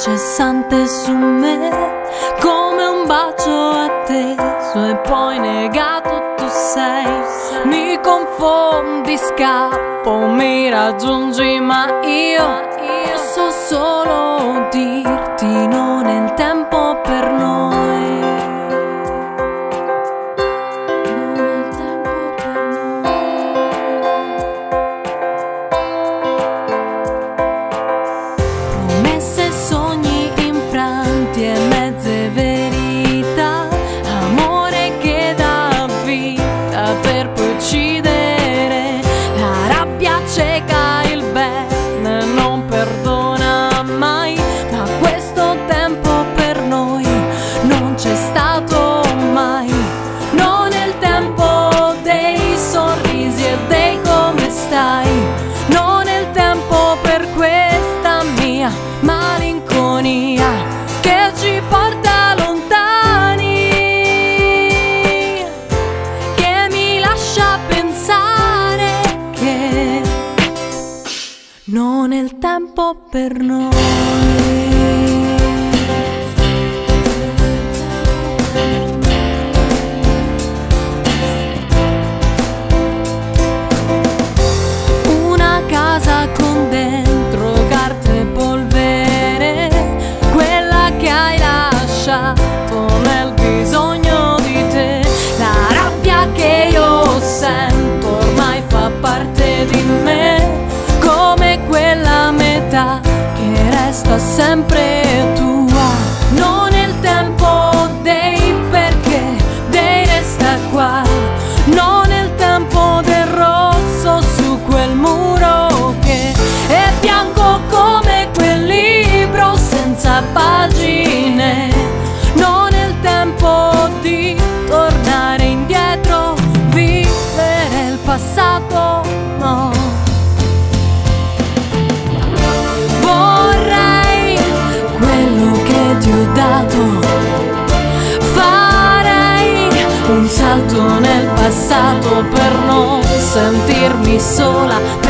incessante su me, come un bacio atteso e poi negato tu sei. Mi confondi, scappo, mi raggiungi, ma io so solo dirti non è il tempo per noi. Promesse, sogni infranti e mezze verità, amore che dà vita per poi uccidere. La rabbia cieca, il bene non perdona mai, ma questo tempo per noi non c'è stato mai. Non è il tempo dei sorrisi e dei come stai, non è il tempo per questa mia malinconia che ci porta lontani, che mi lascia pensare che non è il tempo per noi. Una casa con dentro carte e polvere, quella che hai lasciato nel bisogno di te. La rabbia che io sento ormai fa parte di me, come quella metà che resta sempre tua. Non è il tempo dei perché, dei resta qua, non è il tempo del rosso su quel muro che è bianco come quel libro senza pagine. Non è il tempo di tornare indietro, vivere il passato, no. Vorrei quello che ti ho dato, farei un salto nel passato per non sentirmi sola,